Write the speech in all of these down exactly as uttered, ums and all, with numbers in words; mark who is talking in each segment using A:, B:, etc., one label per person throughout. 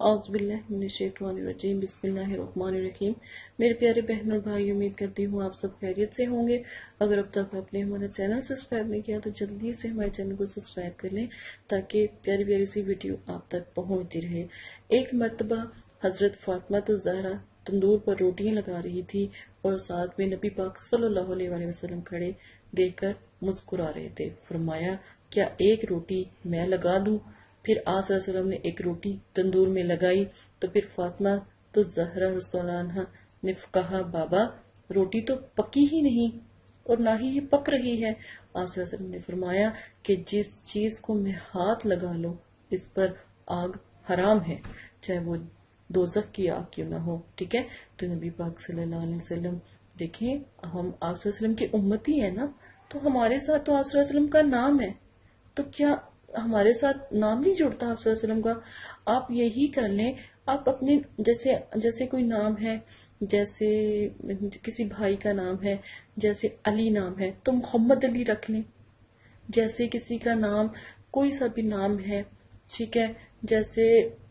A: اعوذ باللہ من الشیطان الرجیم، بسم اللہ الرحمن الرحیم۔ میرے پیارے بہن اور بھائی، امید کرتی ہوں آپ سب خیریت سے ہوں گے۔ اگر اب تک آپ نے ہمارا چینل سبسکرائب نہیں کیا تو جلدی سے ہمارے چینل کو سبسکرائب کر لیں تاکہ پیاری پیاری سی ویڈیو آپ تک پہنچتی رہے۔ ایک مرتبہ حضرت فاطمہ الزہرا تندور پر روٹیاں لگا رہی تھی اور ساتھ میں نبی پاک صلی اللہ علیہ وآلہ وسلم کھڑے دیکھ کر مسکرا رہے تھے۔ فرمایا، کیا ایک روٹی میں لگا دوں؟ پھر آج صلی اللہ علیہ وسلم نے ایک روٹی تندور میں لگائی تو پھر فاطمہ تو زہرا رضی اللہ عنہا نے کہا، بابا روٹی تو پکی ہی نہیں اور نہ ہی یہ پک رہی ہے۔ آج صلی اللہ علیہ وسلم نے فرمایا کہ جس چیز کو میں ہاتھ لگا لوں اس پر آگ حرام ہے، چاہے وہ دوزخ کی آگ کیوں نہ ہو۔ ٹھیک ہے، تو نبی پاک صلی اللہ علیہ وسلم دیکھیں، ہم آج صلی اللہ علیہ وسلم کی امتی ہیں نا، تو ہمارے ساتھ تو آج صلی اللہ علیہ وسلم کا نام ہے، تو کیا ہمارے ساتھ نام نہیں جڑتا آپ صلی اللہ علیہ وسلم کا؟ آپ یہی کر لیں، آپ اپنے جیسے جیسے کوئی نام ہے، جیسے کسی بھائی کا نام ہے، جیسے علی نام ہے تو محمد علی رکھ لیں۔ جیسے کسی کا نام کوئی سا بھی نام ہے، ٹھیک ہے، جیسے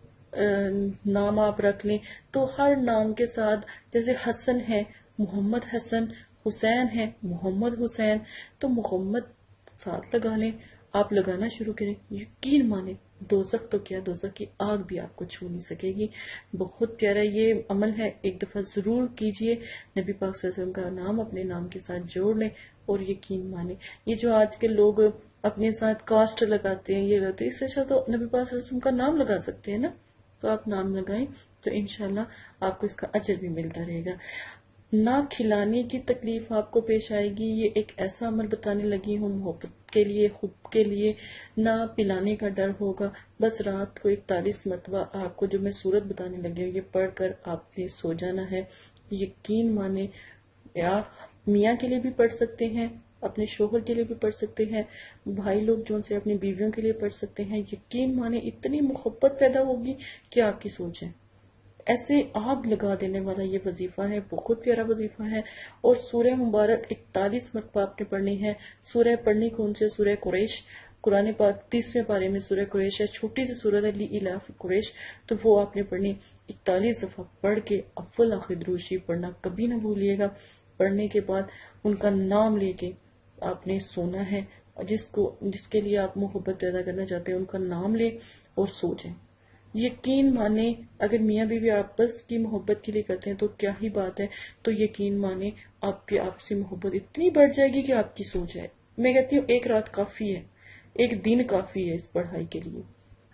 A: نام آپ رکھ لیں تو ہر نام کے ساتھ، جیسے حسن ہے محمد حسن، حسین ہے محمد حسین، تو محمد ساتھ لگا لیں۔ آپ لگانا شروع کریں، یقین مانیں دوزخ تو کیا، دوزخ کی آگ بھی آپ کو چھو نہیں سکے گی۔ بہت پیارا یہ عمل ہے، ایک دفعہ ضرور کیجئے، نبی پاک صلی اللہ علیہ وسلم کا نام اپنے نام کے ساتھ جوڑ لیں اور یقین مانیں۔ یہ جو آج کے لوگ اپنے ساتھ کاسٹ لگاتے ہیں، یہ لگاتے ہیں، اس سے اچھا تو نبی پاک صلی اللہ علیہ وسلم کا نام لگا سکتے ہیں نا، تو آپ نام لگائیں تو انشاءاللہ آپ کو اس کا اجر بھی ملتا رہے گا۔ نہ کھلانے کی تکلیف آپ کو پیش آئے گی، یہ ایک ایسا عمل بتانے لگی ہوں محبت کے لیے، خود کے لیے۔ نہ پلانے کا ڈر ہوگا، بس رات کو اکتالیس مرتبہ آپ کو جو میں صورت بتانے لگی ہوں یہ پڑھ کر آپ نے سو جانا ہے۔ یقین مانیں، آپ میاں کے لیے بھی پڑھ سکتے ہیں، اپنے شوہر کے لیے بھی پڑھ سکتے ہیں، بھائی لوگ جو ان سے اپنی بیویوں کے لیے پڑھ سکتے ہیں۔ یقین مانیں اتنی محبت پیدا ہوگی کہ آپ کی سوچیں، ایسے آگ لگا دینے والا یہ وظیفہ ہے، بہت پیارا وظیفہ ہے۔ اور سورہ مبارک اکتالیس مرتبہ آپ نے پڑھنی ہے۔ سورہ پڑھنی کون سے؟ سورہ قریش، قرآن پاک تیسویں پارے میں سورہ قریش ہے، چھوٹی سی سورت ہے، لإلاف قریش، تو وہ آپ نے پڑھنی اکتالیس دفعہ پڑھ کے اول آخر درود شریف پڑھنا کبھی نہ بھولیے گا۔ پڑھنے کے بعد ان کا نام لے کے آپ نے سونا ہے، جس کو جس کے لیے آپ محبت پیدا کرنا چاہتے ہیں ان کا نام لے اور سو جائیں۔ یقین مانیں اگر میاں بیوی آپس کی محبت کے لیے کرتے ہیں تو کیا ہی بات ہے، تو یقین مانیں آپ کی آپسی محبت اتنی بڑھ جائے گی کہ آپ کی سو جائے۔ میں کہتی ہوں ایک رات کافی ہے، ایک دن کافی ہے اس پڑھائی کے لیے۔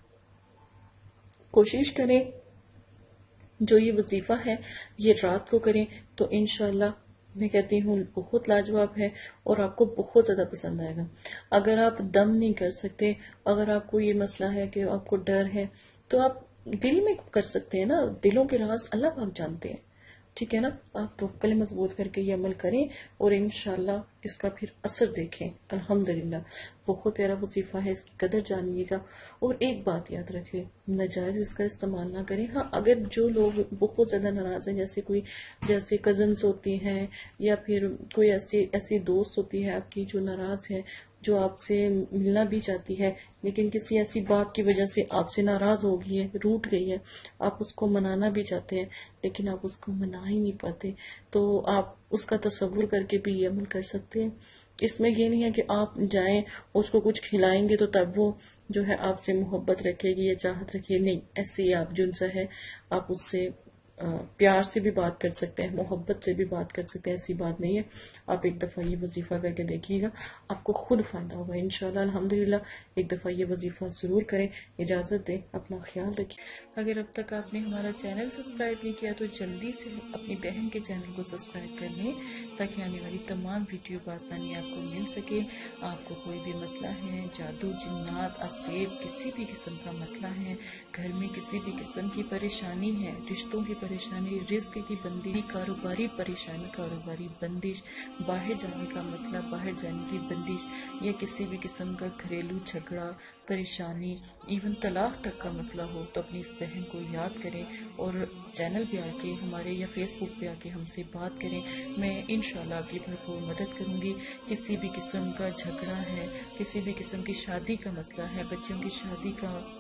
A: کوشش کریں جو یہ وظیفہ ہے یہ رات کو کریں تو انشاءاللہ میں کہتی ہوں بہت لاجواب ہے اور آپ کو بہت زیادہ پسند آئے گا۔ اگر آپ دم نہیں کر سکتے، اگر آپ کو یہ مسئلہ ہے کہ آپ کو ڈر ہے، تو آپ دل میں کر سکتے ہیں نا، دلوں کے راز اللہ پاک جانتے ہیں، ٹھیک ہے نا۔ آپ توکل مضبوط کر کے یہ عمل کریں اور انشاءاللہ اس کا پھر اثر دیکھیں۔ الحمدللہ بہت پیارا وظیفہ ہے، اس کی قدر جانیے گا۔ اور ایک بات یاد رکھیں، ناجائز اس کا استعمال نہ کریں۔ ہاں اگر جو لوگ بہت زیادہ ناراض ہیں، جیسے کوئی جیسے کزنس ہوتی ہیں یا پھر کوئی ایسی ایسی دوست ہوتی ہے آپ کی جو ناراض ہے، جو آپ سے ملنا بھی چاہتی ہے لیکن کسی ایسی بات کی وجہ سے آپ سے ناراض ہو گئی ہے، روٹ گئی ہے، آپ اس کو منانا بھی چاہتے ہیں لیکن آپ اس کو منا ہی نہیں پاتے، تو آپ اس کا تصور کر کے بھی یہ عمل کر سکتے ہیں۔ اس میں یہ نہیں ہے کہ آپ جائیں اس کو کچھ کھلائیں گے تو تب وہ جو ہے آپ سے محبت رکھے گی یا چاہت رکھے گی، نہیں، ایسے ہی آپ جن سے ہے آپ اس سے پیار سے بھی بات کر سکتے ہیں، محبت سے بھی بات کر سکتے ہیں، ایسی بات نہیں ہے۔ آپ ایک دفعہ یہ وظیفہ کر کے دیکھیے گا، آپ کو خود فائدہ ہوگا انشاءاللہ۔ الحمدللہ ایک دفعہ یہ وظیفہ ضرور کریں۔ اجازت دیں، اپنا خیال رکھیں۔ اگر اب تک آپ نے ہمارا چینل سبسکرائب نہیں کیا تو جلدی سے اپنی بہن کے چینل کو سبسکرائب کر لیں تاکہ آنے والی تمام ویڈیو بآسانی آپ کو مل سکے۔ آپ کو کوئی بھی مسئلہ ہے، جادو، جنات، عصیب، کسی بھی قسم کا مسئلہ ہے، گھر میں کسی بھی قسم کی پریشانی ہے، رشتوں کی پریشانی، رزق کی بندی، کاروباری پریشانی، کاروباری بندش، باہر جانے کا مسئلہ، باہر جانے کی بندش، یا کسی بھی قسم کا گھریلو جھگڑا، پریشانی، ایون طلاق تک کا مسئلہ ہو تو اپنی اس بہن کو یاد کریں اور چینل پہ آ کے ہمارے یا فیس بک پہ آ کے ہم سے بات کریں۔ میں انشاءاللہ آپ کی بھرپور مدد کروں گی۔ کسی بھی قسم کا جھگڑا ہے، کسی بھی قسم کی شادی کا مسئلہ ہے، بچوں کی شادی کا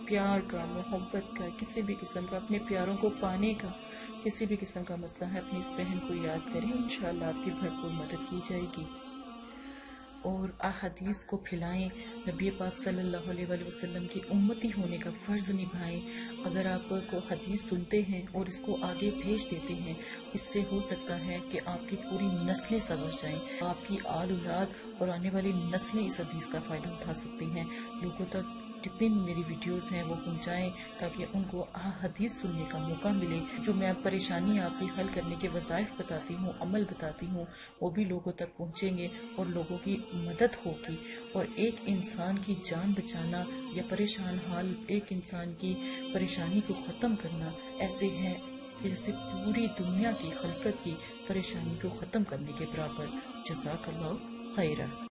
A: پیار کا، محبت کا، کسی بھی قسم کا اپنے پیاروں کو پانے کا کسی بھی قسم کا مسئلہ ہے، اپنی اس بہن کو یاد کریں، انشاءاللہ آپ کی بھرپور مدد کی جائے گی، اور احادیث کو پھیلائیں، نبی پاک صلی اللہ علیہ وآلہ وسلم کی امتی ہونے کا فرض نبھائیں۔ اگر آپ کو حدیث سنتے ہیں اور اس کو آگے بھیج دیتے ہیں، اس سے ہو سکتا ہے کہ آپ کی پوری نسلیں سنور جائیں، آپ کی آل اولاد اور آنے والی نسلیں اس حدیث کا فائدہ اٹھا سکتی ہیں۔ لوگوں تک جتنی بھی میری ویڈیوز ہیں وہ پہنچائیں تاکہ ان کو حدیث سننے کا موقع ملے، جو میں پریشانی آپ کی حل کرنے کے وظائف بتاتی ہوں، عمل بتاتی ہوں، وہ بھی لوگوں تک پہنچیں گے اور لوگوں کی مدد ہوگی، اور ایک انسان کی جان بچانا یا پریشان حال ایک انسان کی پریشانی کو ختم کرنا ایسے ہے کہ جیسے پوری دنیا کی خلقت کی پریشانی کو ختم کرنے کے برابر۔ جزاک اللہ خیرہ۔